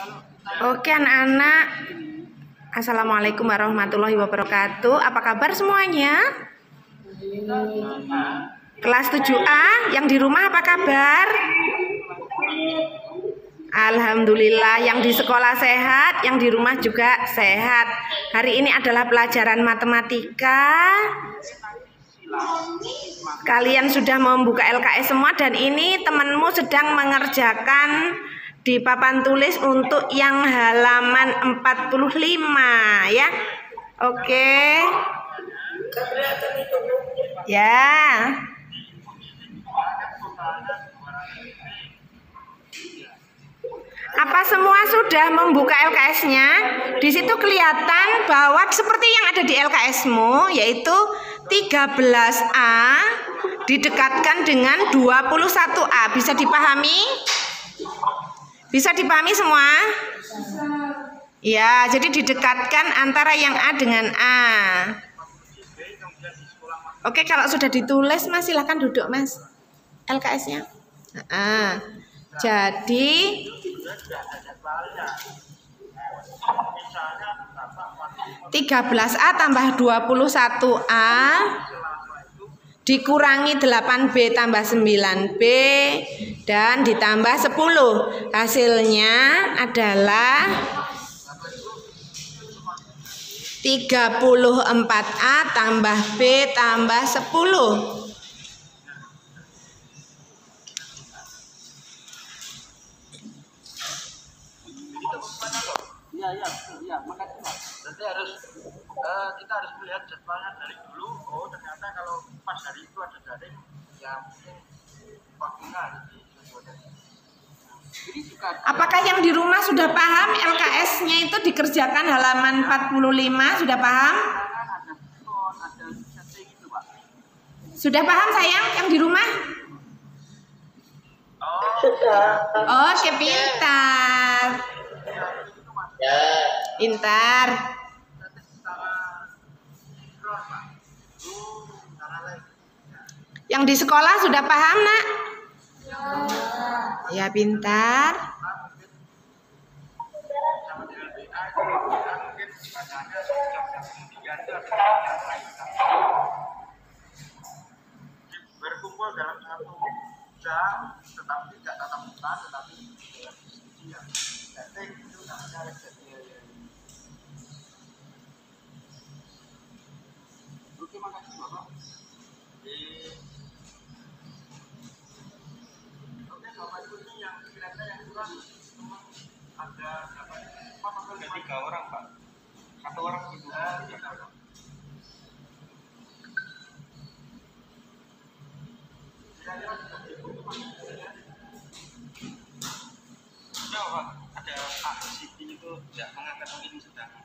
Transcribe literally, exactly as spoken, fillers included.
Oke anak-anak, Assalamualaikum warahmatullahi wabarakatuh. Apa kabar semuanya? Kelas tujuh A yang di rumah apa kabar? Alhamdulillah, yang di sekolah sehat, yang di rumah juga sehat. Hari ini adalah pelajaran matematika. Kalian sudah membuka L K S semua dan ini temanmu sedang mengerjakan di papan tulis untuk yang halaman empat puluh lima ya. Oke. Ya. Apa semua sudah membuka L K S-nya? Di situ kelihatan bahwa seperti yang ada di L K S-mu, yaitu tiga belas A didekatkan dengan dua puluh satu A. Bisa dipahami? Bisa dipahami semua? Ya, jadi didekatkan antara yang A dengan A. Oke, kalau sudah ditulis Mas silahkan duduk Mas. L K S-nya. Nah, jadi tiga belas A tambah dua puluh satu A dikurangi delapan B tambah sembilan B dan ditambah sepuluh. Hasilnya adalah tiga puluh empat A tambah B tambah sepuluh. Iya, iya, iya, makanya Pak. Berarti harus uh, kita harus melihat jadwalnya dari dulu. Oh, ternyata kalau pas hari itu ada daring, ya mungkin waktunya di Apakah yang di rumah sudah paham L K S-nya itu dikerjakan halaman empat puluh lima? Sudah paham? Sudah paham sayang yang di rumah? Oh, oke, pintar. Pintar. Yang di sekolah sudah paham, Nak? Ya, pintar. Berkumpul dalam satu jam, tetapi tidak tatap muka, tetapi ya, setting itu namanya Oke, makasih Bapak. Oke, Bapak Ibu ini yang kira-kira yang kurang ada berapa? Ada tiga orang Pak. Satu orang itu. Tiga orang. Kira-kira sudah Pak, ada Pak Siti itu tidak mengangkat mungkin sudah.